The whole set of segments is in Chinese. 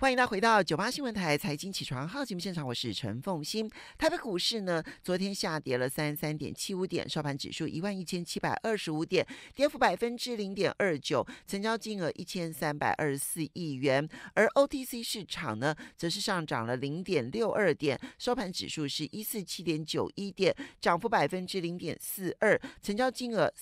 欢迎大家回到98新闻台财经起床号节目现场，我是陈凤馨。台北股市呢，昨天下跌了33.75点，收盘指数11725点，跌幅0.29%，成交金额1324亿元。而 OTC 市场呢，则是上涨了0.62点，收盘指数是147.91点，涨幅0.42%，成交金额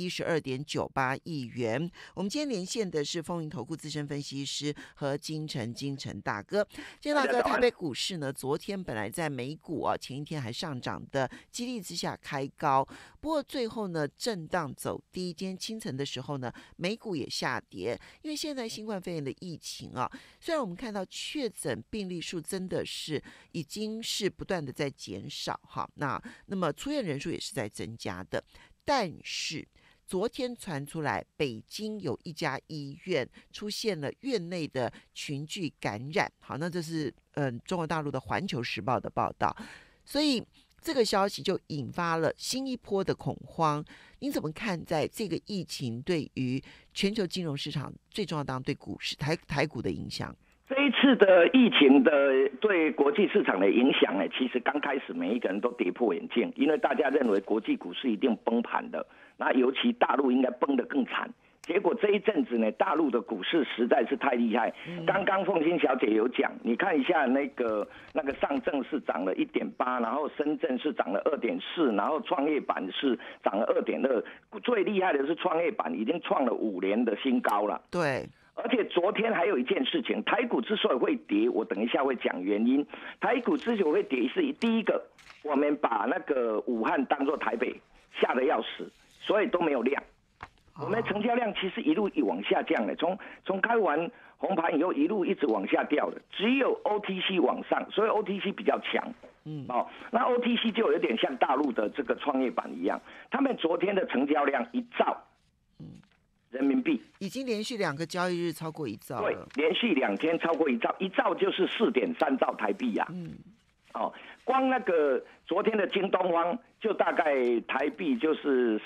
412.98亿元。我们今天连线的是丰盈投顾资深分析师和金城大哥。金城大哥，台北股市呢，昨天本来在美股前一天还上涨的激励之下开高，不过最后呢震荡走低。今天清晨的时候呢，美股也下跌，因为现在新冠肺炎的疫情虽然我们看到确诊病例数真的是已经是不断的在减少那么出院人数也是在增加的，但是昨天传出来，北京有一家医院出现了院内的群聚感染。好，那这是中国大陆的《环球时报》的报道，所以这个消息就引发了新一波的恐慌。您怎么看在这个疫情对于全球金融市场最重要当对股市台股的影响？ 这一次的疫情的对国际市场的影响呢，其实刚开始每一个人都跌破眼镜，因为大家认为国际股市一定崩盘的，那尤其大陆应该崩得更惨。结果这一阵子呢，大陆的股市实在是太厉害。刚刚凤馨小姐有讲，你看一下那个上证是涨了 1.8%， 然后深圳是涨了 2.4%， 然后创业板是涨了 2.2%， 最厉害的是创业板已经创了5年的新高了。 对。 而且昨天还有一件事情，台股之所以会跌，我等一下会讲原因。台股之所以会跌是第一个，我们把那个武汉当作台北，吓得要死，所以都没有量。我们的成交量其实一路往下降的，从开完红盘以后一路一直往下掉的，只有 OTC 往上，所以 OTC 比较强。那 OTC 就有点像大陆的这个创业板一样，他们昨天的成交量1兆。人民币已经连续2个交易日超过1兆了。 对，连续2天超过1兆，1兆就是4.3兆台币呀。光那个昨天的京东方就大概台币就是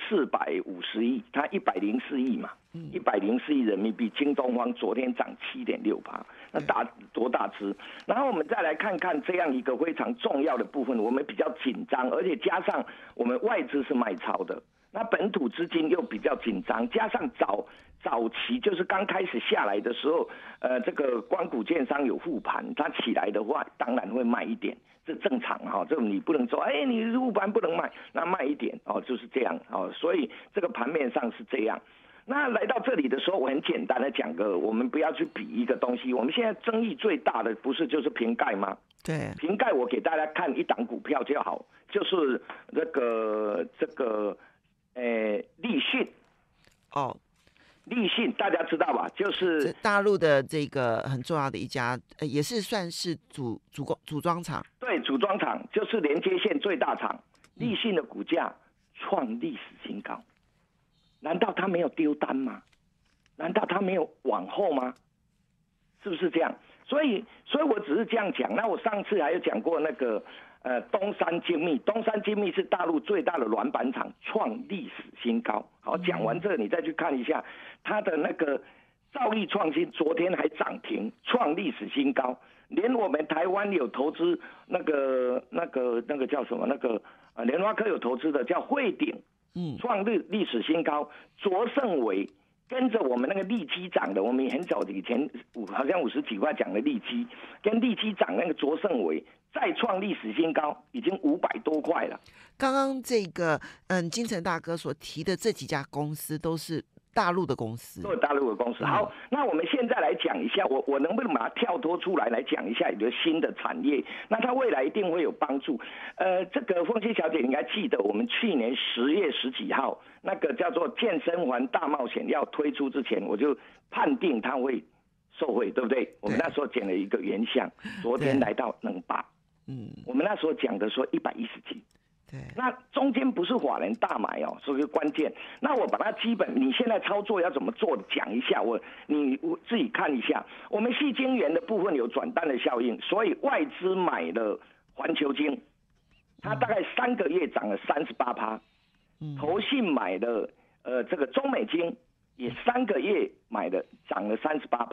450亿，它104亿嘛，104亿人民币。京东方昨天涨7.6%，那多大只？然后我们再来看看这样一个非常重要的部分，我们比较紧张，而且加上我们外资是卖超的。那本土资金又比较紧张，加上早期就是刚开始下来的时候，这个光谷建商有护盘，它起来的话当然会卖一点，这正常这你不能说你护盘不能卖，那卖一点就是这样所以这个盘面上是这样。那来到这里的时候，我很简单的讲我们不要去比一个东西。我们现在争议最大的不是就是瓶盖吗？ 对， 瓶盖我给大家看一档股票就好，就是这个立讯。立讯大家知道吧？就是大陆的这个很重要的一家，也是算是组装厂。 对，组装厂就是连接线最大厂。立讯的股价创历史新高，难道他没有丢单吗？难道他没有往后吗？是不是这样？所以我只是这样讲。那我上次还有讲过那个东山精密，东山精密是大陆最大的软板厂，创历史新高。好，讲完这你再去看一下它的那个兆易创新，昨天还涨停，创历史新高。连我们台湾有投资那个叫什么联发科有投资的叫汇鼎，创历史新高。卓胜伟跟着我们那个利基涨的，我们很早以前好像50几块讲的利基，跟利基涨那个卓胜伟再创历史新高，已经500多块了。 刚刚这个金城大哥所提的这几家公司都是大陆的公司， 都是大陆的公司。好，那我们现在来讲一下，我能不能把它跳脱出来讲一下有的新的产业，那它未来一定会有帮助。这个凤馨小姐你应该记得，我们去年10月10几号那个叫做健身环大冒险要推出之前，我就判定它会受惠，对不对？我们那时候讲了一个原相，昨天来到8%。我们那时候讲的说110几。那中间不是法人大买所以关键。那我把它基本，你现在操作要怎么做讲一下，你自己看一下。我们矽晶圆的部分有转单的效应，所以外资买了环球晶，它大概3个月涨了38%。投信买的这个中美晶也3个月买的涨了38%。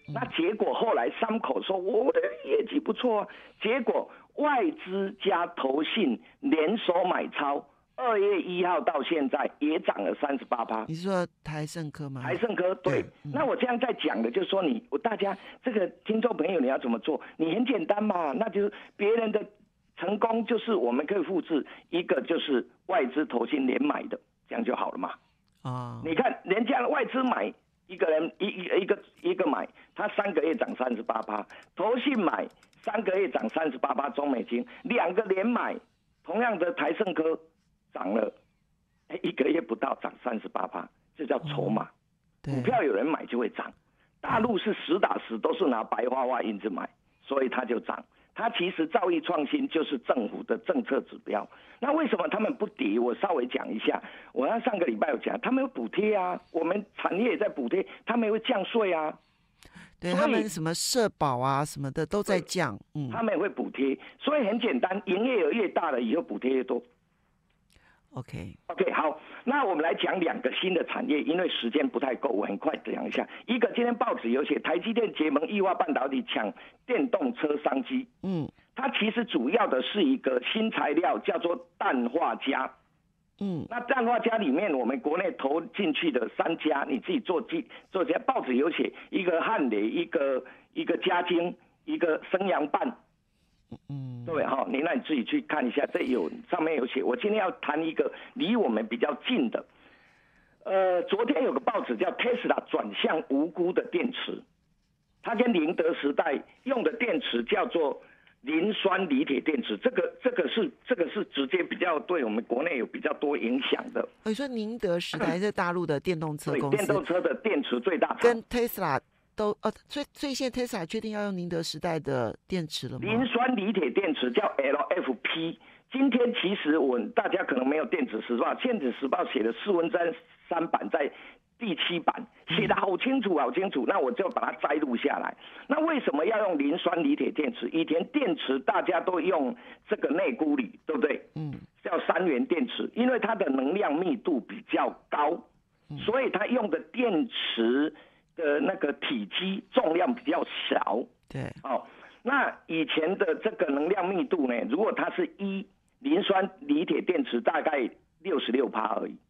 那结果后来三口说我的业绩不错啊，结果外资加投信联手买超，2月1号到现在也涨了38%。 你是说台胜科吗？ 台胜科对，那我这样在讲的就是说大家这个听众朋友你要怎么做？你很简单嘛，那就是别人的成功就是我们可以复制，一个就是外资投信联买的，这样就好了嘛。你看人家外资买一个人一个买，他3个月涨38%，投信买3个月涨38%，中美金2个连买，同样的台胜科涨了1个月不到涨38%，这叫筹码。股票有人买就会涨，大陆是实打实都是拿白花花印子买，所以它就涨。它其实造诣创新就是政府的政策指标。那为什么他们不跌？我稍微讲一下。我上个礼拜有讲，他们有补贴啊，我们产业也在补贴，他们也会降税啊。 对，他们什么社保啊什么的都在降， 他们也会补贴，所以很简单，营业额越大了，以后补贴越多。 OK， 好，那我们来讲2个新的产业，因为时间不太够，我很快讲一下。一个今天报纸有写，台积电结盟液化半导体抢电动车商机。它其实主要的是一个新材料，叫做氮化镓。那氮化镓里面，我们国内投进去的3家，你自己做家。报纸有写，一个汉磊，一个嘉晶，一个升阳半。对哈，那你自己去看一下，上面有写。我今天要谈一个离我们比较近的，昨天有个报纸叫 Tesla 转向无辜的电池，它跟宁德时代用的电池叫做磷酸锂铁电池，这个是直接比较对我们国内有比较多影响的。 你说宁德时代是大陆的电动车公司， 电动车的电池最大厂， 跟 Tesla。所以现在 Tesla 确定要用宁德时代的电池了吗？ 磷酸锂铁电池叫 LFP。今天其实大家可能没有电子时报，电子时报写的4文3版在第7版写的好清楚好清楚，那我就把它摘录下来。那为什么要用磷酸锂铁电池？以前电池大家都用这个内钴锂，对不对？叫3元电池，因为它的能量密度比较高，所以它用的电池的那个体积重量比较小。 对， 那以前的这个能量密度呢，如果它是磷酸锂铁电池大概66%而已。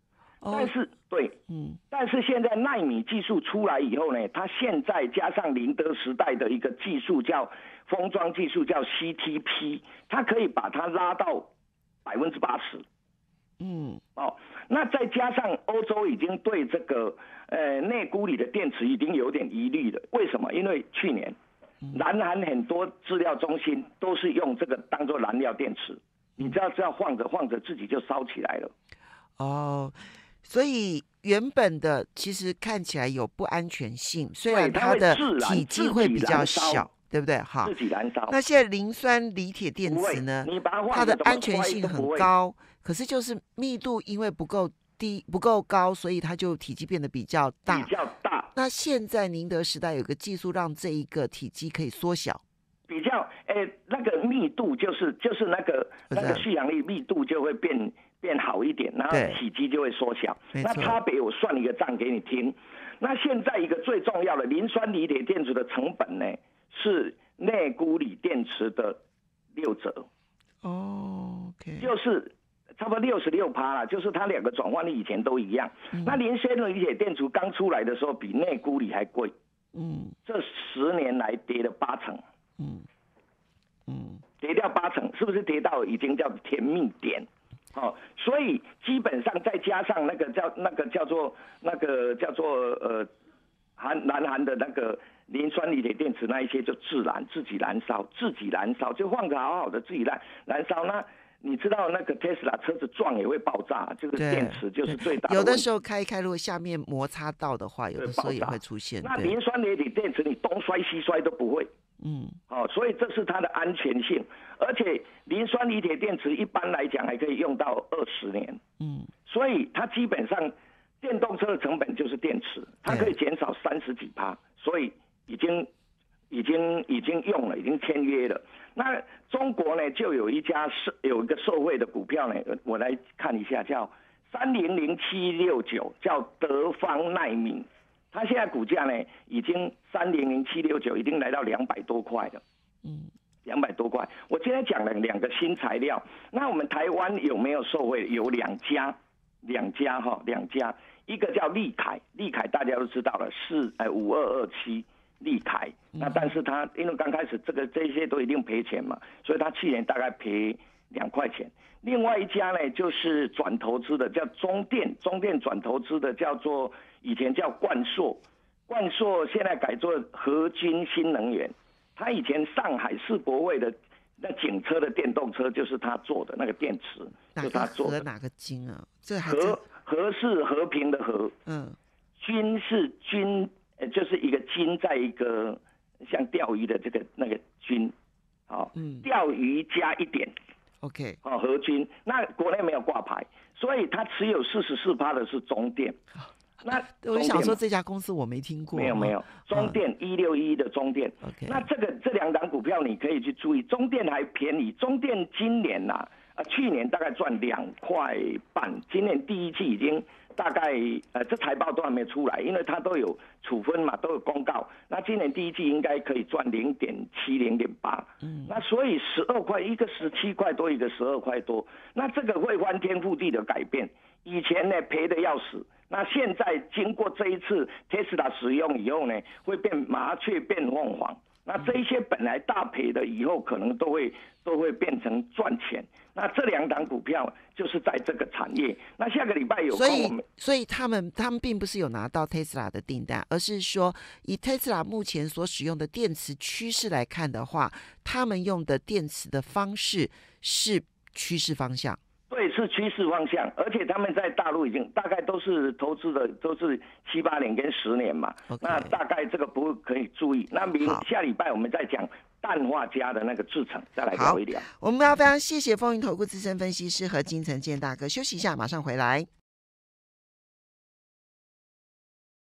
但是现在奈米技术出来以后呢，它现在加上宁德时代的一个技术叫封装技术叫 CTP， 它可以把它拉到80%。那再加上欧洲已经对这个内钴锂的电池已经有点疑虑了。为什么？因为去年南韩很多资料中心都是用这个当做燃料电池，你知道这样晃着晃着自己就烧起来了。 所以原本的其实看起来有不安全性，虽然它的体积会比较小，对不对？ 自己燃烧。 那现在磷酸锂铁电池呢，它的安全性很高，可是就是密度因为不够高，所以它就体积变得比较大。那现在宁德时代有个技术让这一个体积可以缩小， 比较那个密度就是那个续航力密度就会变好一点，然后体积就会缩小。那差别我算一个账给你听。那现在一个最重要的磷酸锂铁电池的成本呢，是内钴锂电池的6折。就是差不多66%啦，就是它2个转换率以前都一样。那磷酸锂铁电池刚出来的时候比内钴锂还贵。这10年来跌了80%。跌掉80%，是不是跌到已经叫甜蜜点？所以基本上再加上那个叫做南韩的那个磷酸锂铁电池那一些就自己燃烧，就放着好好的自己燃烧。那你知道那个 Tesla 车子撞也会爆炸，这个电池就是最大的问题。 有的时候开如果下面摩擦到的话，有的时候也会出现。 那磷酸锂铁电池你东摔西摔都不会。所以这是它的安全性，而且磷酸锂铁电池一般来讲还可以用到20年。所以它基本上电动车的成本就是电池，它可以减少30几%，所以已经用了，已经签约了。那中国呢，就有一个受惠的股票呢，我来看一下，叫300769，叫德方奈米。 它现在股价呢已经300769，已经来到200多块了。200多块。我今天讲了2个新材料，那我们台湾有没有受惠？有两家，一个叫立凯，立凯大家都知道了，5227立凯。那但是它因为刚开始这些都一定赔钱嘛，所以它去年大概赔2块钱。另外一家呢，就是转投资的，叫中电转投资的，叫做以前叫冠硕，现在改做合金新能源。他以前上海世博会的那警车的电动车就是他做的那个电池，就是他做的。 哪个金啊？这和是和平的和，军是军，就是一个金在一个像钓鱼的那个军，钓鱼加一点。 OK， 合军，那国内没有挂牌，所以他持有44%的是中电。那我就想说这家公司我没听过。 没有，中电1611的中电。那这2档股票你可以去注意，中电还便宜，中电今年去年大概赚2块半，今年第一季已经大概这财报都还没出来，因为它都有处分嘛，都有公告。那今年第一季应该可以赚0.7、0.8。那所以12块，一个17块多，一个12块多，那这个会翻天覆地的改变。以前呢赔的要死，那现在经过这一次 Tesla 使用以后呢，会变麻雀变凤凰。那这一些本来大赔的，以后可能都会变成赚钱。那这2档股票就是在这个产业。那下个礼拜有空我们， 所以他们并不是有拿到 Tesla 的订单，而是说以 Tesla 目前所使用的电池趋势来看的话，他们用的电池的方式是趋势方向。 对，是趋势方向，而且他们在大陆已经大概都是投资的，都是7、8年跟10年嘛。那大概这个不可以注意。那下礼拜我们再讲氮化镓的那个制程，再来聊一聊。 我们要非常谢谢风云投顾资深分析师和金城健大哥，休息一下，马上回来。